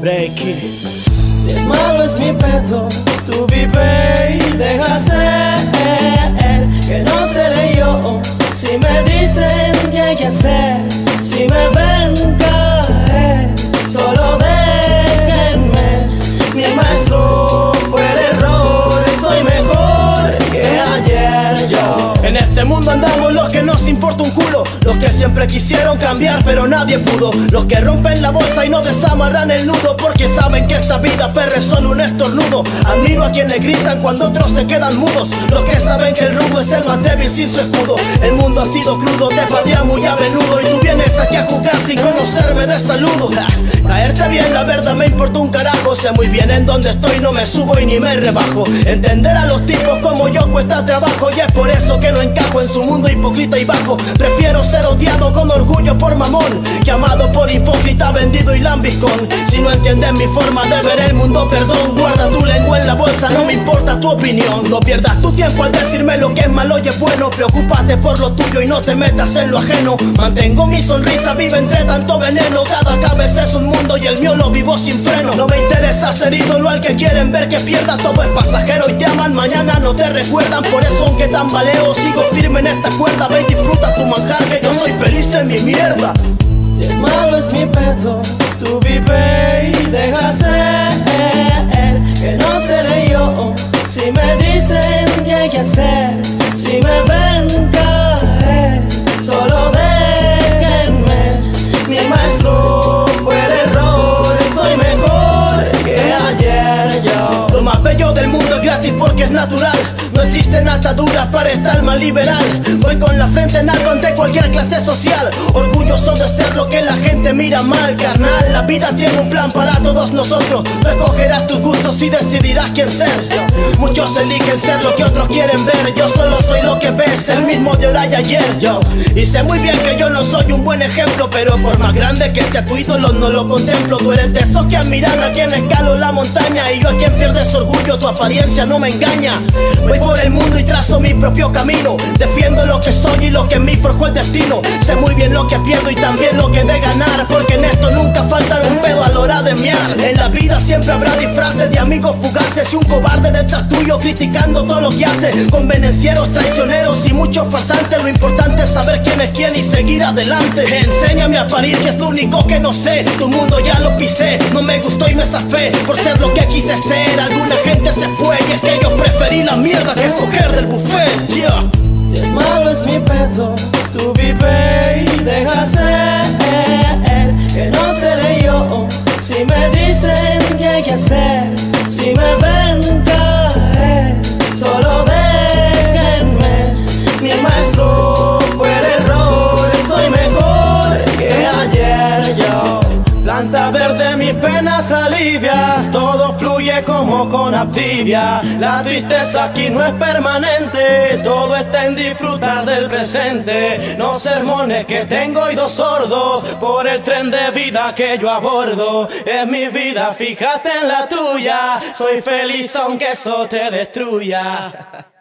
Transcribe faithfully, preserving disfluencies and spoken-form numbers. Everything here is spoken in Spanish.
Reiki. Si es malo es mi pedo, tú vive y deja ser, que no seré yo. Si me dicen que hay que hacer, si me ven caer, solo déjenme. Mi maestro fue el error, soy mejor que ayer yo. En este mundo andamos los que nos importa un culo, los que siempre quisieron cambiar pero nadie pudo, los que rompen la bolsa y no desamarran el nudo, porque saben que esta vida perre es solo un estornudo. Admiro a quienes gritan cuando otros se quedan mudos, los que saben que el rudo es el más débil sin su escudo. El mundo ha sido crudo, te patea muy a menudo, y tú vienes aquí a jugar sin conocerme de saludo. Ja, caerte bien, la verdad me importa un carajo, sé muy bien en dónde estoy, no me subo y ni me rebajo. Entender a los tipos como yo cuesta trabajo, y es por eso que no encajo en su mundo hipócrita y bajo. Prefiero ser odiado con orgullo por mamón, que amado por hipócrita, vendido y lambiscón. Si no entiendes mi forma de ver el mundo, perdón, guarda tu lengua en la bolsa, no me importa tu opinión. No pierdas tu tiempo al decirme lo que es malo y es bueno, preocúpate por lo tuyo y no te metas en lo ajeno. Mantengo mi sonrisa viva entre tanto veneno, cada cabeza es un mundo y el mío lo vivo sin freno. No me interesa ser ídolo al que quieren ver que pierda, todo es pasajero y te aman, mañana no te recuerdan. Por eso aunque tambaleo sigo firme en esta cuerda, ve y disfruta tu manjar que yo soy feliz en mi mierda. Si es malo es mi pedo, tú vive y deja ser, que no seré yo. Si me dicen que hay que hacer, si me ven caer, solo déjenme. Mi maestro fue el error, soy mejor que ayer yo. Lo más bello del mundo es gratis porque es natural, no existen ataduras para esta alma liberal. Voy con la frente en alto ante cualquier clase social, orgulloso de ser lo que la gente mira mal, carnal. La vida tiene un plan para todos nosotros, tú escogerás tus gustos y decidirás quién ser. Muchos eligen ser lo que otros quieren ver, yo solo soy lo que ves, el mismo de ahora y ayer yo. Y sé muy bien que yo no soy un buen ejemplo, pero por más grande que sea tu ídolo no lo contemplo. Tú eres de esos que admiran a quien escaló la montaña, y yo a quien pierde su orgullo, tu apariencia no me engaña. Voy por el mundo y trazo mi propio camino, defiendo lo que soy y lo que en mí forjó el destino. Sé muy bien lo que pierdo y también lo que de ganar, porque en esto nunca faltará un pedo a la hora de mear. En la vida siempre habrá disfraces de amigos fugaces y un cobarde detrás tuyo criticando todo lo que hace. Convenencieros, traicioneros y muchos farsantes, lo importante es saber quién es quién y seguir adelante. Enséñame a parir, que es lo único que no sé, tu mundo ya lo pisé, no me gustó y me zafé por ser lo que quise ser. Alguna gente se fue y es que yo preferí la mierda que escoger del buffet, yeah. Si es malo es mi pedo, tú vive y deja ser, que no seré yo. Si me dicen que hay que hacer, si me ven caer, solo déjenme. Mi maestro fue el error, soy mejor que ayer yo. Planta verde, mis penas alivias, todo fluye como con activia. La tristeza aquí no es permanente, todo está en disfrutar del presente. No sermones que tengo oídos sordos por el tren de vida que yo abordo. Es mi vida, fíjate en la tuya, soy feliz aunque eso te destruya.